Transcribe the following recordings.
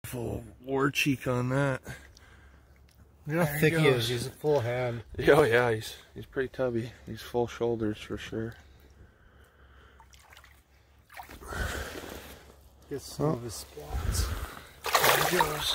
Full war cheek on that. Look how thick he is. He's a full hand. Oh yeah, he's pretty tubby. He's full shoulders for sure. Get some of his spots. There he goes.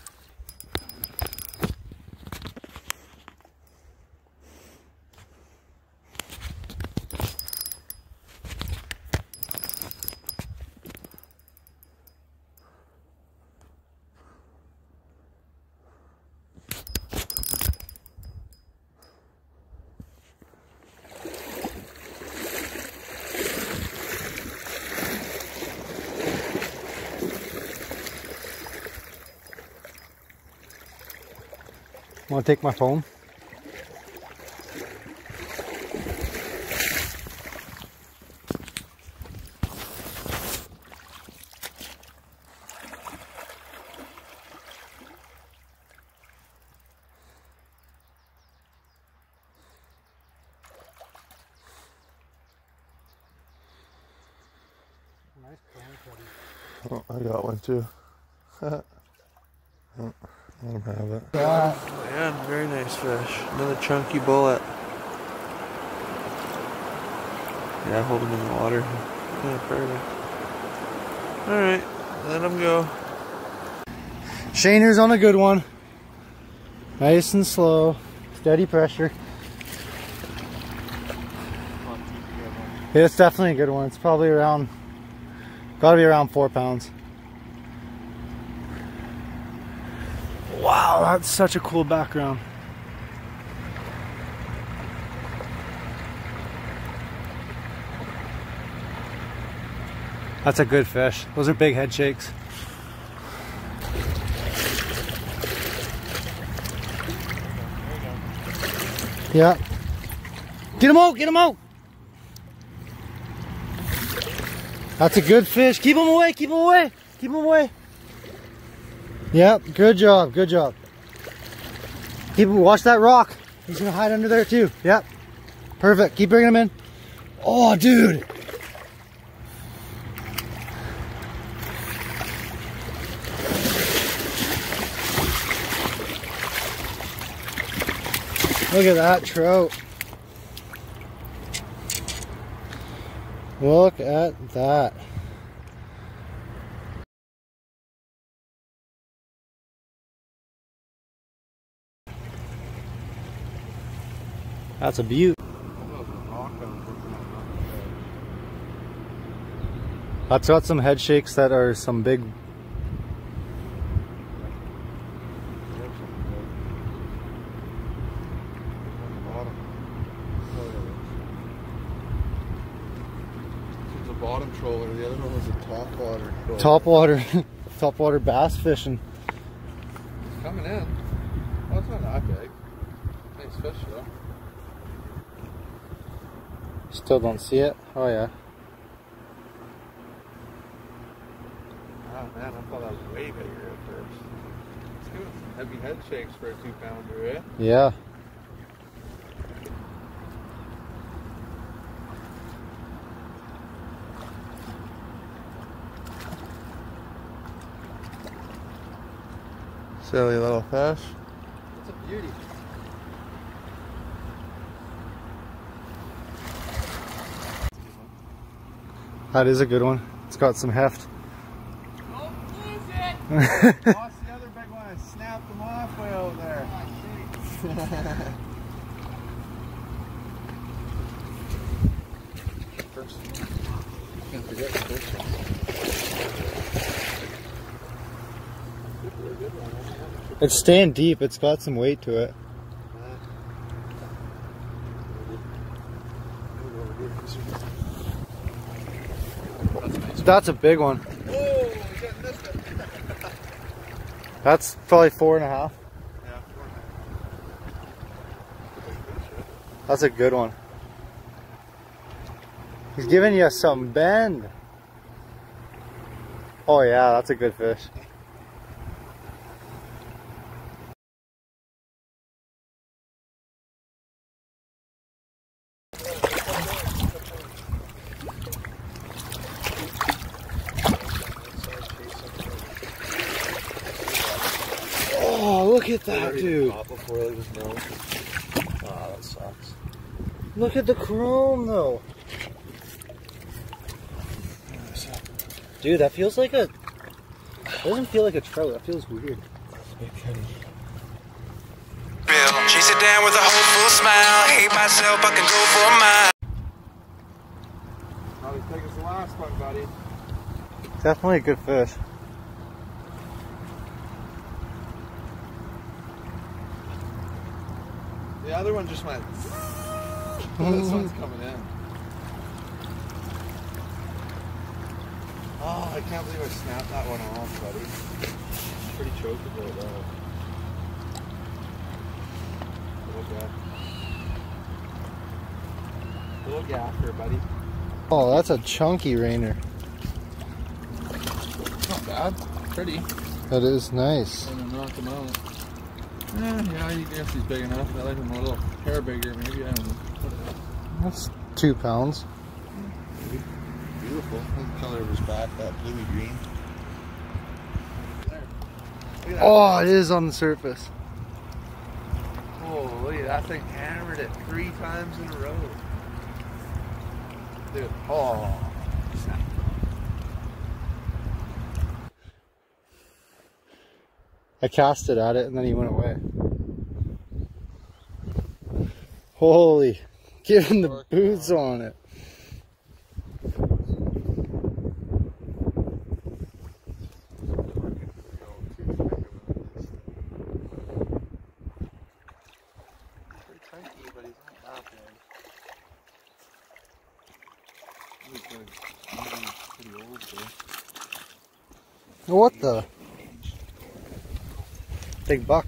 Want to take my phone? Nice plant, buddy. Oh, I got one too. Oh, let him have it. Yeah, very nice fish. Another chunky bullet. Yeah, hold him in the water. Yeah, perfect. Alright, let him go. Shainer's on a good one. Nice and slow. Steady pressure. Yeah, it's definitely a good one. It's probably around, gotta be around 4 pounds. Wow, that's such a cool background. That's a good fish. Those are big head shakes. Yeah. Get him out, get him out. That's a good fish. Keep him away, keep him away, keep him away. Yep, good job, good job. Keep him, watch that rock. He's gonna hide under there too. Yep, perfect. Keep bringing him in. Oh, dude. Look at that trout. Look at that. That's a beaut. That's got some head shakes that are some big. It's a bottom troller, the other one was a top water troller. Top water bass fishing. It's coming in. Well, it's not that big. Nice fish though. Still don't see it? Oh yeah. Oh man, I thought that was way bigger at first. It's doing some heavy head shakes for a 2-pounder, eh? Yeah. Silly little fish. It's a beauty. That is a good one. It's got some heft. Don't lose it! Lost the other big one and snapped them off way over there. First, can't forget the first one. It's staying deep. It's got some weight to it. That's a big one. Oh, we got missed it. That's probably 4.5. Yeah, 4.5. That's a good one. He's giving you some bend. Oh yeah, that's a good fish. Oh, look at that, dude. Before there was no. Oh, that sucks. Look at the chrome, though. Dude, that feels like a... It doesn't feel like a trout. That feels weird. She sit down with a hopeful smile. Hate myself, I can go for a mile. Not as big as the last one, buddy. Definitely a good fish. The other one just went. This one's coming in. Oh, I can't believe I snapped that one off, buddy. Pretty chokeable though. Little gaffer, buddy. Oh, that's a chunky rainer. Not bad. Pretty. That is nice. I'm gonna knock him out. Yeah, I guess he's big enough. I like him a little hair bigger, maybe. I don't know. That's 2 pounds. Beautiful. Look at the color of his back, that bluey green. There. Look at that. Oh, it is on the surface. Oh, look at that thing, hammered it 3 times in a row. Dude, oh. I cast it at it and then he went away. Holy, give him the boots on it. What the? Big buck.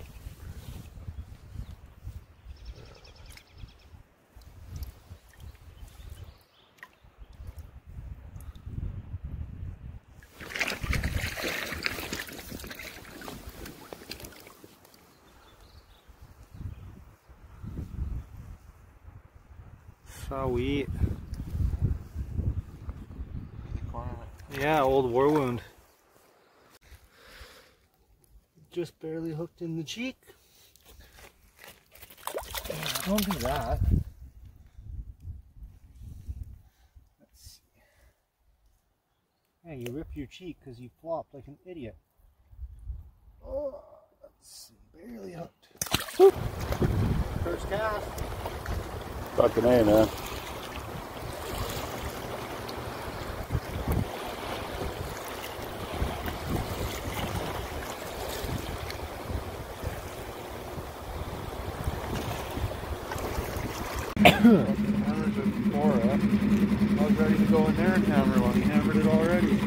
Sweet. Yeah, old war wound. Just barely hooked in the cheek. Don't do that. Let's see. Yeah, you ripped your cheek because you flopped like an idiot. Oh, let's see. Barely hooked. Woo. First cast. Fucking A, man. Hammers with Cora. I was ready to go in there and hammer one. He hammered it already.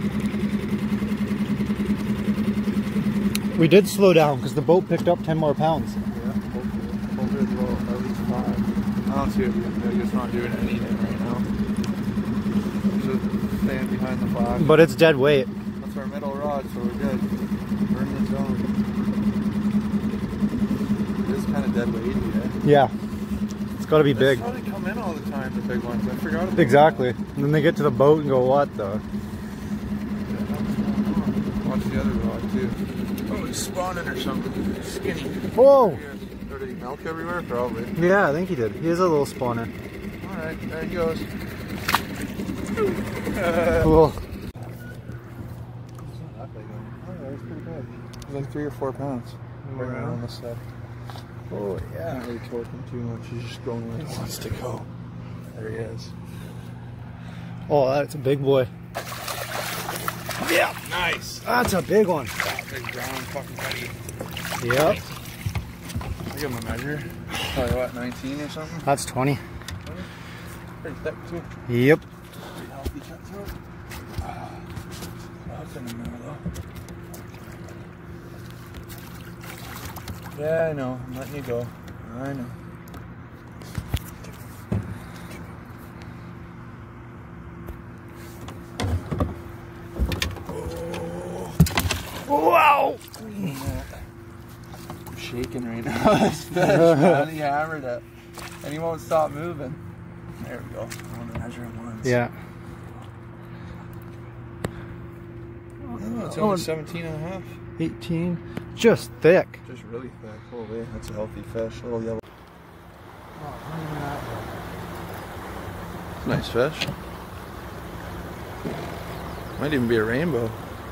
We did slow down because the boat picked up 10 more pounds. Yeah, hopefully it's at least 5. I don't see it being big. It's not doing anything right now. It's just staying behind the flag. But it's dead weight. That's our middle rod, so we're good. We're in the zone. It is kind of dead weighty, eh? Yeah. It's got to be big. That's how they come in all the time, the big ones. I forgot about Exactly. that. And then they get to the boat and go, what the? Watch the other rod, too. Oh, he's spawning or something. Skinny. Whoa! Or did he milk everywhere? Probably. Yeah, I think he did. He is a little spawner. Alright, there he goes. Cool. It's not that big one. Oh, yeah, it's pretty big. It's like 3 or 4 pounds. Right now on this side. Oh, yeah. Not really torquing too much. He's just going where he wants to go. There he is. Oh, that's a big boy. Yeah, nice. That's a big one. Big brown fucking buddy. Yep. I give him a measure. Probably what, 19 or something? That's 20. Pretty thick too. Yep. Pretty healthy cutthroat. Nothing in there though. Yeah, I know. I'm letting you go. I know. Wow! I'm shaking right now. This fish, man. He hammered it. And he won't stop moving. There we go. I want to measure him once. Yeah. Oh, it's only 17 and a half. 18. just thick. Just really thick. Holy, that's a healthy fish. Little yellow. Nice fish. Might even be a rainbow.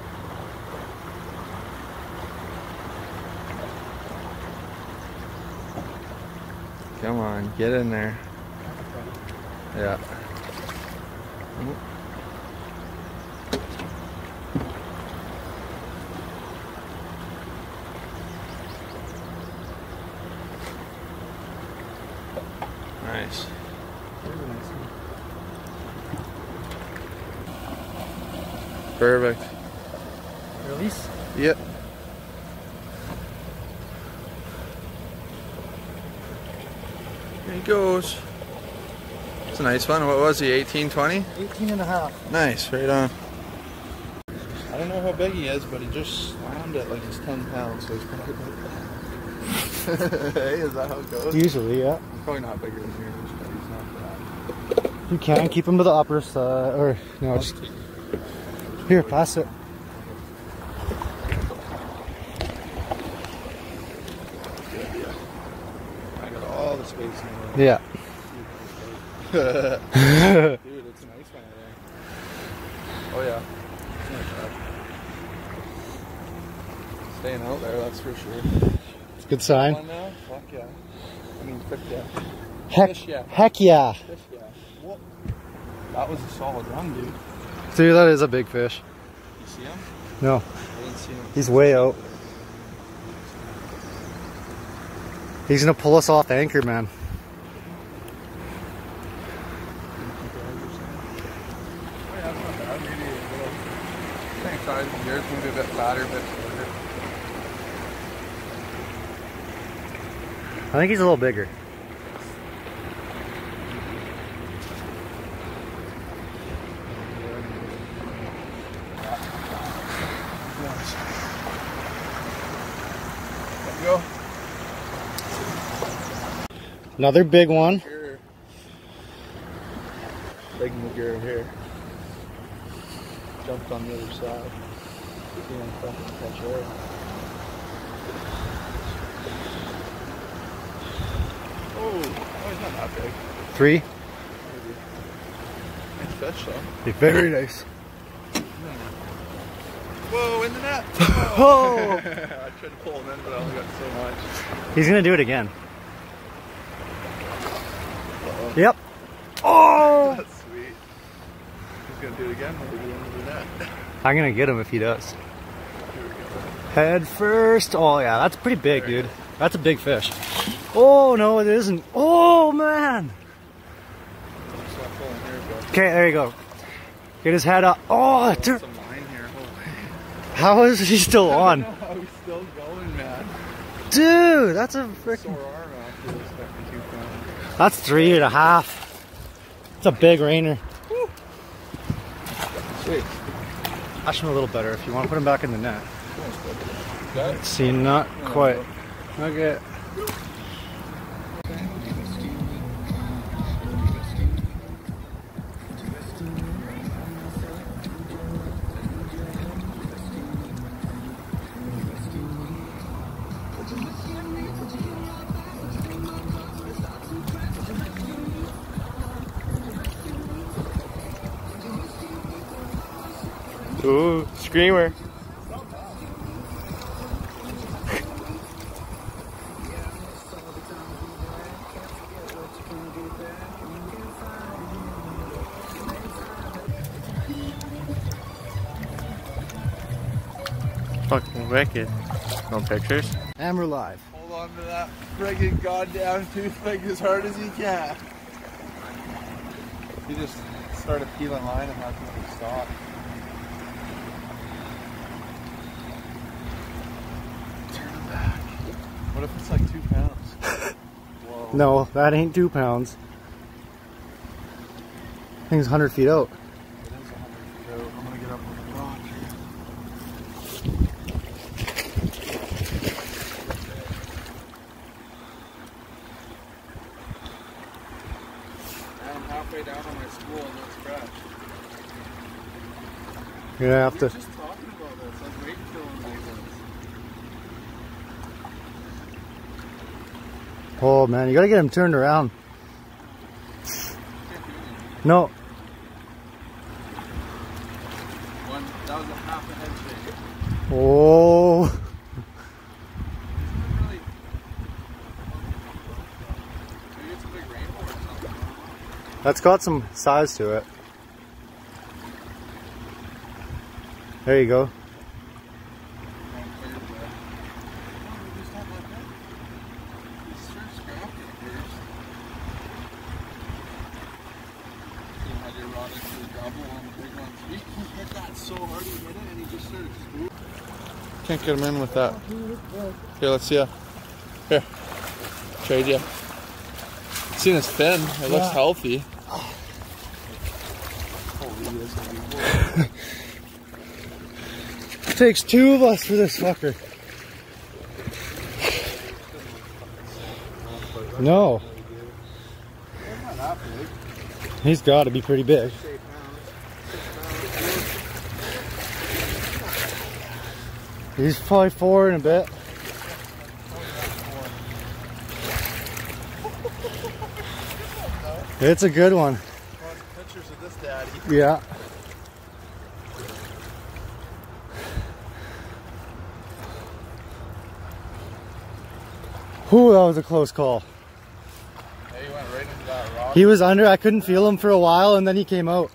Come on, get in there. Yeah. Nice. Perfect. Release? Yep. There he goes. It's a nice one. What was he, 18, 20? 18 and a half. Nice, right on. I don't know how big he is, but he just slammed it like it's 10 pounds, so he's probably like that. Hey, is that how it goes? Usually, yeah. He's probably not bigger than yours, but he's not bad. You can keep him to the upper side, or no, just here, pass it. I got all the space in there. Yeah. Dude, it's a nice one there. Oh yeah. It's not bad. Staying out there, that's for sure. It's a good sign. One now? Fuck yeah. I mean, fish yeah. Fish yeah. Heck yeah. Fish yeah. Whoa. That was a solid run, dude. Dude, that is a big fish. You see him? No, I didn't see him. he's way out. He's gonna pull us off anchor, man. Oh yeah, that's not bad. Maybe a little. Same size as yours, maybe a bit fatter, a bit shorter. I think he's a little bigger. There you go. Another big one. Big McGurr here. Jumped on the other side. See him fucking catch air. Oh, he's not that big. 3. Nice fish though. Very nice. Whoa, in the net! Oh! I tried to pull him in, but I only got so much. He's gonna do it again. Uh-oh. Yep. Oh! That's sweet. He's gonna do it again, maybe into the net. I'm gonna get him if he does. Head first. Oh yeah, that's pretty big, dude. That's a big fish. Oh no, it isn't. Oh man. Okay, there you go. Get his head up. Oh, dude. Some line here. How is he still on? I don't know how he's still going, man. Dude, that's a freaking. Sore arm after this fucking 2 pounds. That's 3.5. It's a big rainer. Woo. Sweet. Ash him a little better if you want to put him back in the net. Got it? See, not quite. Okay. Ooh, screamer. Fucking wicked. No pictures? And we're live. Hold on to that friggin' goddamn toothpick as hard as you can. You just started peeling line and had to stop. Turn it back. What if it's like 2 pounds? Whoa. No, that ain't 2 pounds. Thing's 100 feet out. It is 100 feet out. I'm gonna get up on the rock here. I'm halfway down on my spool and no scratch. You're gonna have We to. were just talking about this. I was waiting till it was like this. Oh man, you gotta get him turned around. No. That was a half a head shake. Oh. Maybe it's a big rainbow or something. That's got some size to it. There you go. Can't get him in with that. Here, let's see ya. Here. Trade ya. Seen his fin. It looks healthy. It takes two of us for this fucker. No. He's got to be pretty big. He's probably 4 and a bit. It's a good one. Pictures of this daddy. Yeah. Whew, that was a close call. Yeah, he went right into that rock. He was under, I couldn't feel him for a while and then he came out.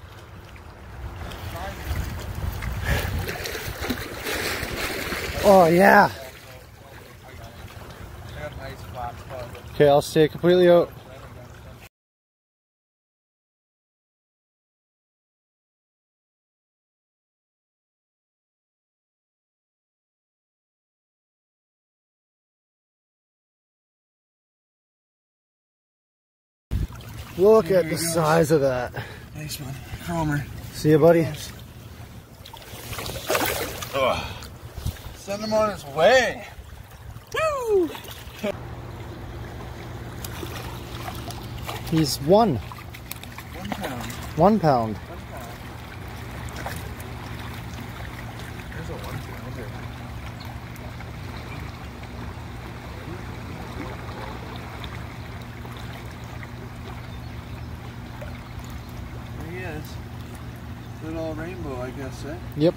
Oh yeah. Okay, I'll stay completely out. Look at the size of that. Thanks, man. Cromer. See ya, buddy. Ugh. Send him on his way. Woo! He's 1 pound. 1 pound. There's a 1 pounder. There he is. Little rainbow, I guess, eh? Yep.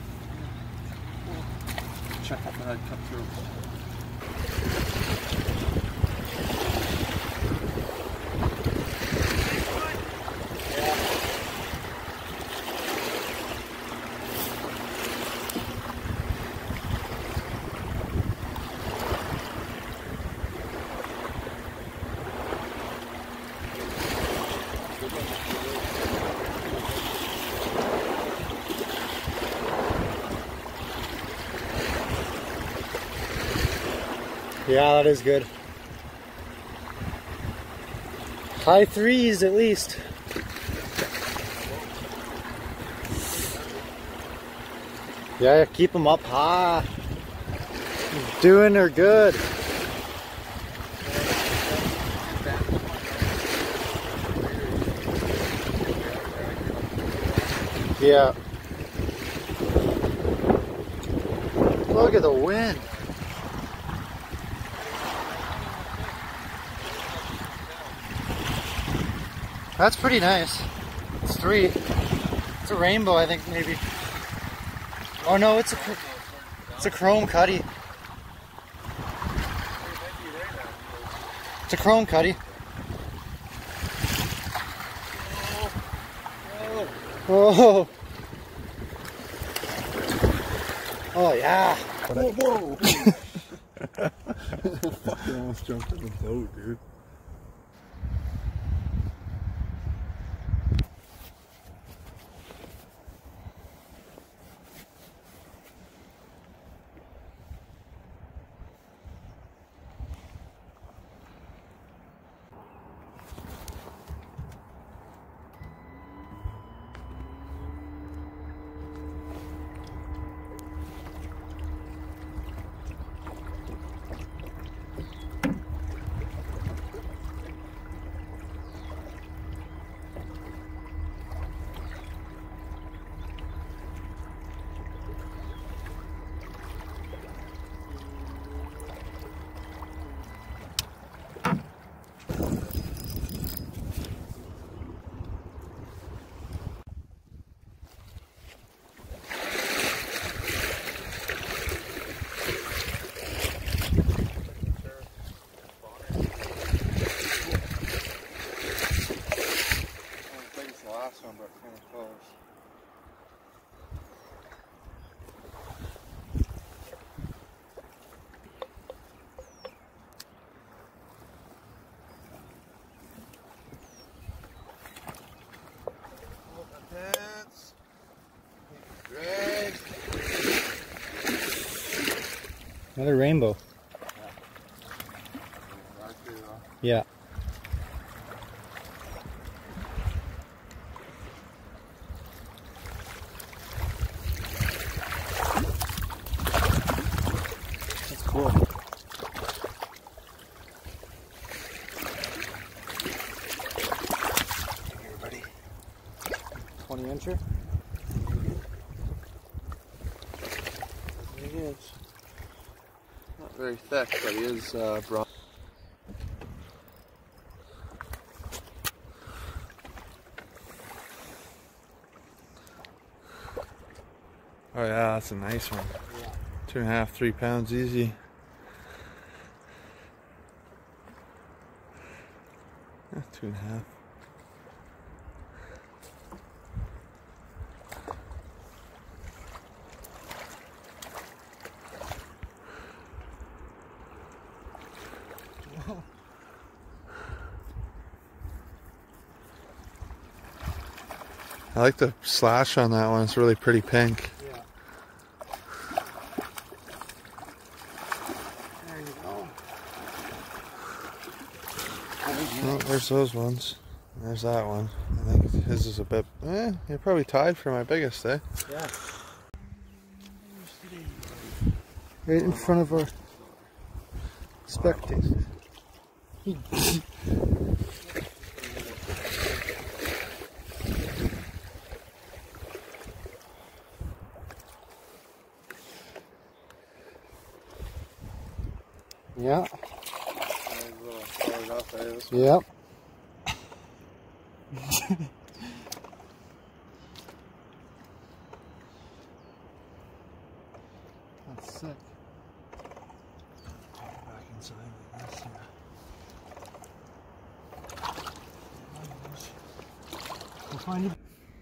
Check out that cut through. Yeah, that is good. High 3s at least. Yeah, keep them up high. Doing her good. Yeah. Look at the wind. That's pretty nice. It's 3. It's a rainbow, I think, maybe. Oh no, it's a chrome cutty. It's a chrome cutty. Oh. Oh yeah. Whoa, whoa. Fucking almost jumped in the boat, dude. Another rainbow. Yeah. That's cool. Here, buddy. 20-incher. He is. Not very thick, but he is broad. Oh yeah, that's a nice one. Yeah. 2.5, 3 pounds easy. Yeah, 2.5. I like the slash on that one. It's really pretty pink. Yeah. There you go. Oh, there's those ones. There's that one. I think his is a bit. You're probably tied for my biggest, eh? Yeah. Right in front of our spectators. Yeah. Yep. That's sick. Back inside like this. We'll find you.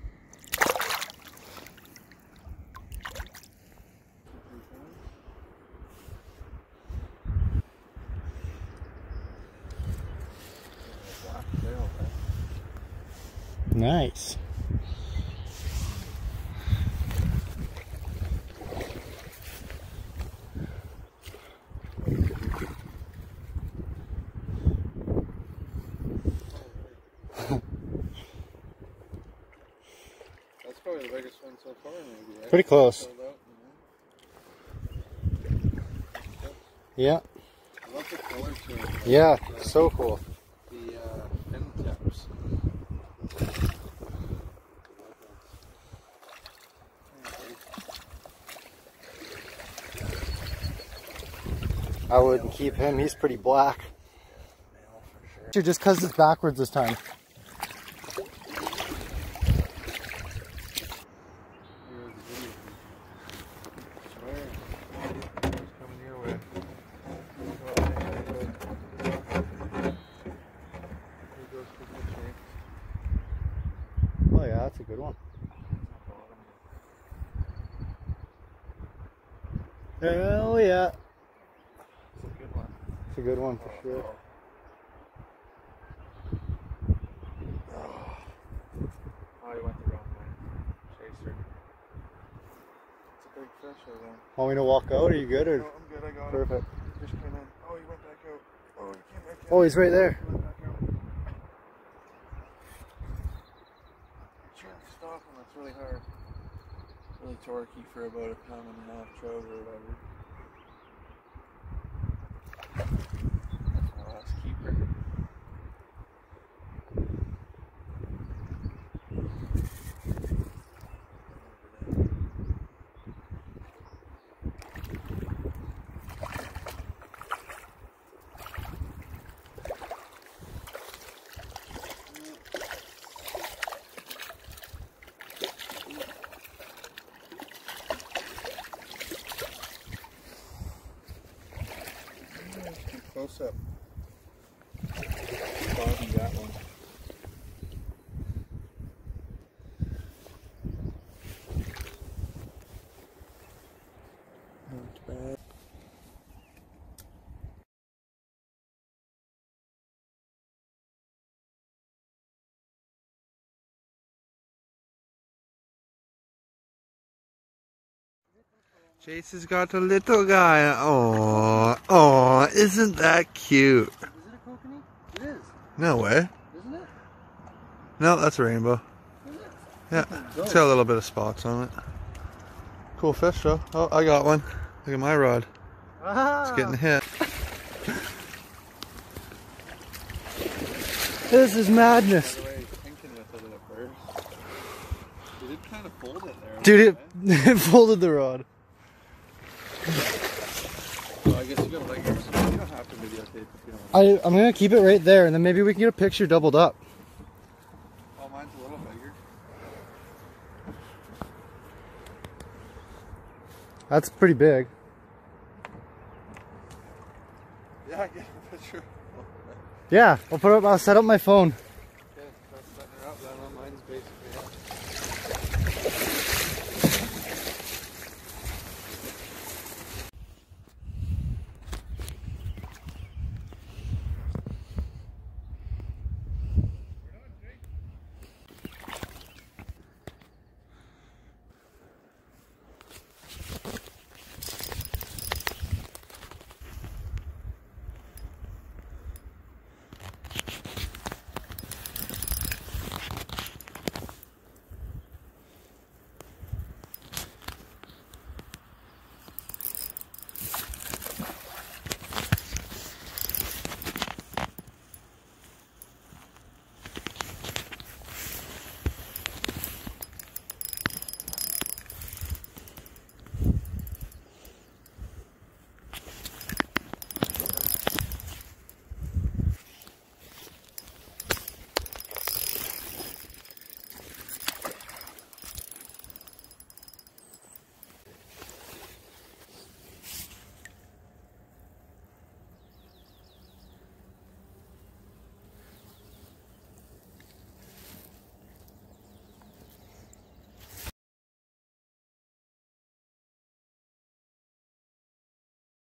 Nice. That's probably the biggest one so far, maybe. Right? Pretty close. Sold out, Yeah. I love the color to it. Yeah. So cool. The fin tips. I wouldn't keep him. He's pretty black. Just because it's backwards this time. Oh yeah, that's a good one. Oh yeah. It's a good one for sure. Oh, you went the wrong way. Chaser. It's a big fish over there. Want me to walk out? Are you good? Or? No, I'm good, I got Perfect. it. Fish came in. Oh, he went back out. Oh, he came back in. Oh, he's right there. He went back out. I'm trying to stop him, it's really hard. It's really torquey for about a pound and a half trout or whatever. That's my last keeper. Close up. Bobby got one. Not bad. Chase has got a little guy. Oh, oh, isn't that cute? Is it a kokanee? It is. No way. Isn't it? No, that's a rainbow. Is it? Yeah, it's got a little bit of spots on it. Cool fish though. Oh, I got one. Look at my rod. Ah. It's getting hit. This is madness. Kind of fold it there. Dude, it folded the rod. Well, I guess you gotta like, you don't have to videotape if you don't. I'm gonna keep it right there, and then maybe we can get a picture doubled up. Oh, mine's a little bigger. That's pretty big. Yeah, I get a picture. Yeah, I'll set up my phone.